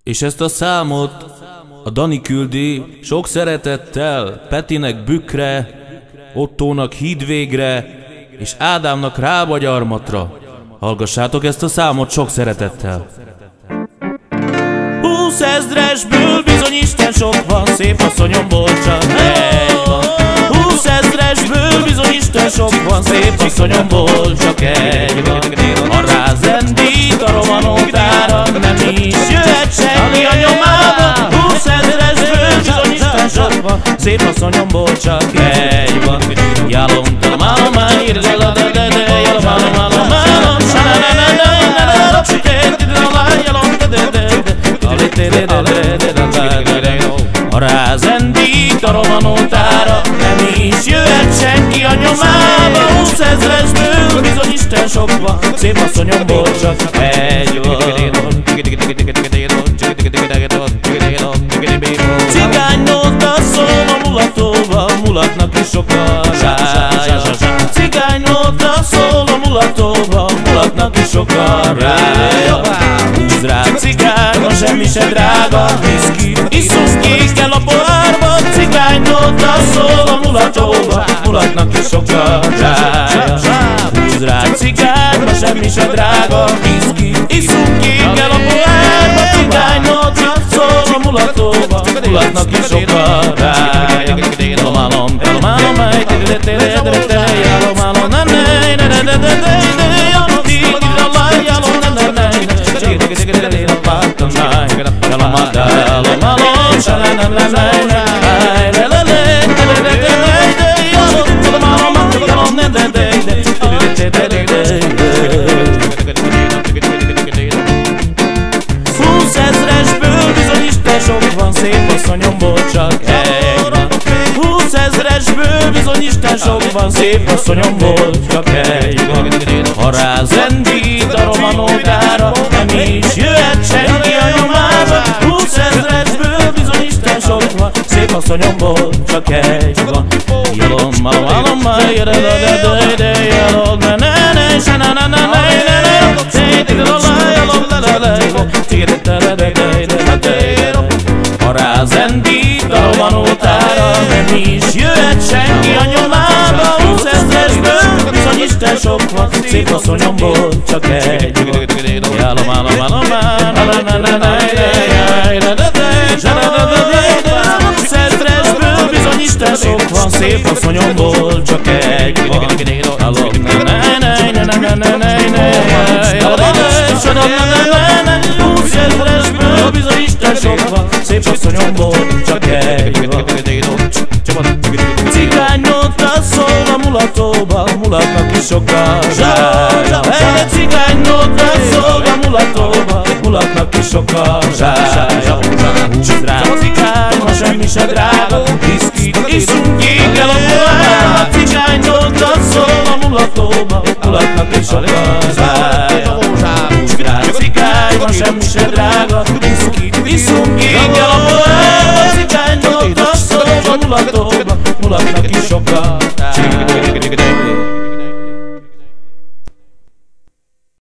És ezt a számot a Dani küldi sok szeretettel Petinek Bükre, Ottónak Hídvégre és Ádámnak Rábagyarmatra. Hallgassátok ezt a számot sok szeretettel. 20 000-esből bizony Isten sok van, szép asszonyomból csak egy van. 20 000-esből bizony Isten sok van, szép asszonyomból csak egy van. Ha rázendít a romanótára, nem is jöhet senki a nyomába. 20 000-esből bizony Isten sok van, szép asszonyomból csak egy van. Jálom, talomálom, ha rázendít a romanótára, nem is jöhet senki a nyomába. 20 000-esből bizony Isten sok van, szép asszonyomból csak egy van. Cigánynóta szól a mulatóba, mulatnak is sok a rája. Cigánynóta szól a mulatóba, mulatnak is sok a rája. Húz rá cigány, a semmi se drága, iszunk ki kell a pohárba. Cigánynóta szól a mulatóba, mulatnak is sok a rája. Húz rá cigány, a semmi se drága, iszunk ki kell a pohárba. Cigánynóta szól a mulatóba, mulatnak is sok a rája. Talomálom, talomálom, szép asszonyomból csak egy van. 20 000-esből bizony Isten sok van, szép asszonyomból csak egy van. Ha rázendít a romanótára, nem is jöhet senki a nyomába. 20 000-esből bizony Isten sok van, szép asszonyomból csak egy van. Jalom, malom, malom, ha rázendít a romanótára, nem is jöhet senki a nyomába. 20 000-esből bizony Isten sok van, szép asszonyomból csak egy van. Jálom, álom, álom, 20 000-esből bizony Isten sok van, szép asszonyomból csak egy van. Bizony Isten sok van, szép asszonyomból csak egy van. Cigánynóta szól a mulatóba, mulatnak is sok a rája. Cigánynóta szól a mulatóba, mulatnak is sok a rája.